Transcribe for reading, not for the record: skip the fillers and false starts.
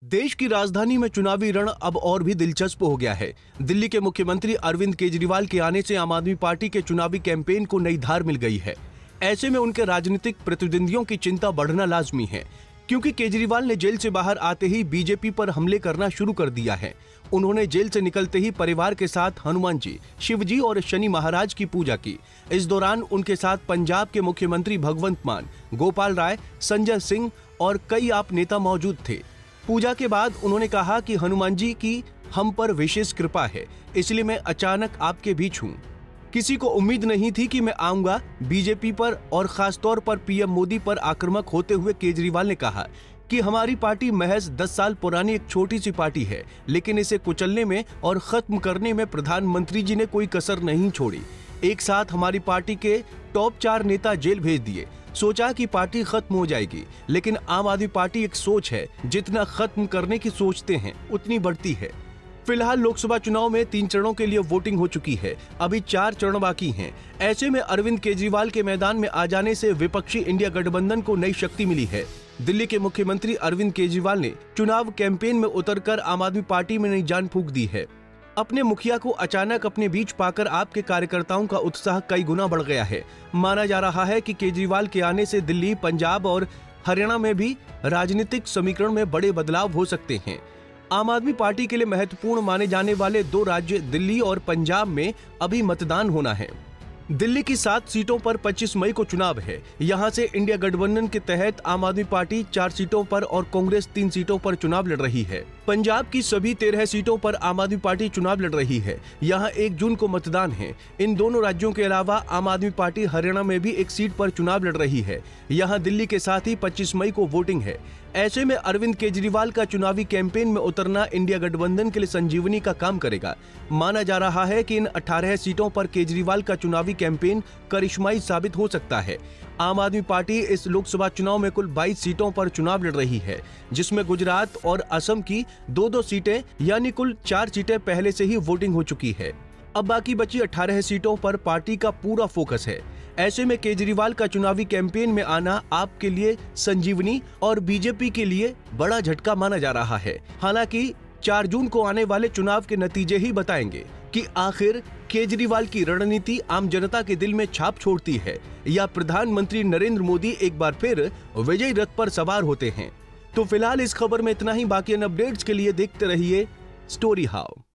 देश की राजधानी में चुनावी रण अब और भी दिलचस्प हो गया है। दिल्ली के मुख्यमंत्री अरविंद केजरीवाल के आने से आम आदमी पार्टी के चुनावी कैंपेन को नई धार मिल गई है। ऐसे में उनके राजनीतिक प्रतिद्वंदियों की चिंता बढ़ना लाजमी है, क्योंकि केजरीवाल ने जेल से बाहर आते ही बीजेपी पर हमले करना शुरू कर दिया है। उन्होंने जेल से निकलते ही परिवार के साथ हनुमान जी, शिव जी और शनि महाराज की पूजा की। इस दौरान उनके साथ पंजाब के मुख्यमंत्री भगवंत मान, गोपाल राय, संजय सिंह और कई आप नेता मौजूद थे। पूजा के बाद उन्होंने कहा कि हनुमान जी की हम पर विशेष कृपा है, इसलिए मैं अचानक आपके बीच हूँ। किसी को उम्मीद नहीं थी कि मैं आऊंगा। बीजेपी पर और खासतौर पर पीएम मोदी पर आक्रामक होते हुए केजरीवाल ने कहा कि हमारी पार्टी महज 10 साल पुरानी एक छोटी सी पार्टी है, लेकिन इसे कुचलने में और खत्म करने में प्रधानमंत्री जी ने कोई कसर नहीं छोड़ी। एक साथ हमारी पार्टी के टॉप 4 नेता जेल भेज दिए। सोचा कि पार्टी खत्म हो जाएगी, लेकिन आम आदमी पार्टी एक सोच है, जितना खत्म करने की सोचते हैं उतनी बढ़ती है। फिलहाल लोकसभा चुनाव में 3 चरणों के लिए वोटिंग हो चुकी है, अभी 4 चरण बाकी हैं। ऐसे में अरविंद केजरीवाल के मैदान में आ जाने से विपक्षी इंडिया गठबंधन को नई शक्ति मिली है। दिल्ली के मुख्यमंत्री अरविंद केजरीवाल ने चुनाव कैंपेन में उतरकर आम आदमी पार्टी में नई जान फूंक दी है। अपने मुखिया को अचानक अपने बीच पाकर आपके कार्यकर्ताओं का उत्साह कई गुना बढ़ गया है। माना जा रहा है कि केजरीवाल के आने से दिल्ली, पंजाब और हरियाणा में भी राजनीतिक समीकरण में बड़े बदलाव हो सकते हैं। आम आदमी पार्टी के लिए महत्वपूर्ण माने जाने वाले 2 राज्य दिल्ली और पंजाब में अभी मतदान होना है। दिल्ली की 7 सीटों पर 25 मई को चुनाव है। यहां से इंडिया गठबंधन के तहत आम आदमी पार्टी 4 सीटों पर और कांग्रेस 3 सीटों पर चुनाव लड़ रही है। पंजाब की सभी 13 सीटों पर आम आदमी पार्टी चुनाव लड़ रही है। यहां 1 जून को मतदान है। इन दोनों राज्यों के अलावा आम आदमी पार्टी हरियाणा में भी 1 सीट पर चुनाव लड़ रही है। यहाँ दिल्ली के साथ ही 25 मई को वोटिंग है। ऐसे में अरविंद केजरीवाल का चुनावी कैंपेन में उतरना इंडिया गठबंधन के लिए संजीवनी का काम करेगा। माना जा रहा है कि इन 18 सीटों पर केजरीवाल का चुनावी कैंपेन करिश्माई साबित हो सकता है। आम आदमी पार्टी इस लोकसभा चुनाव में कुल 22 सीटों पर चुनाव लड़ रही है, जिसमें गुजरात और असम की 2-2 सीटें यानी कुल 4 सीटें पहले से ही वोटिंग हो चुकी है। अब बाकी बची 18 सीटों पर पार्टी का पूरा फोकस है। ऐसे में केजरीवाल का चुनावी कैंपेन में आना आपके लिए संजीवनी और बीजेपी के लिए बड़ा झटका माना जा रहा है। हालांकि 4 जून को आने वाले चुनाव के नतीजे ही बताएंगे कि आखिर केजरीवाल की रणनीति आम जनता के दिल में छाप छोड़ती है या प्रधानमंत्री नरेंद्र मोदी एक बार फिर विजयी रथ पर सवार होते हैं। तो फिलहाल इस खबर में इतना ही। बाकी अन्य अपडेट्स के लिए देखते रहिए स्टोरी हाउ।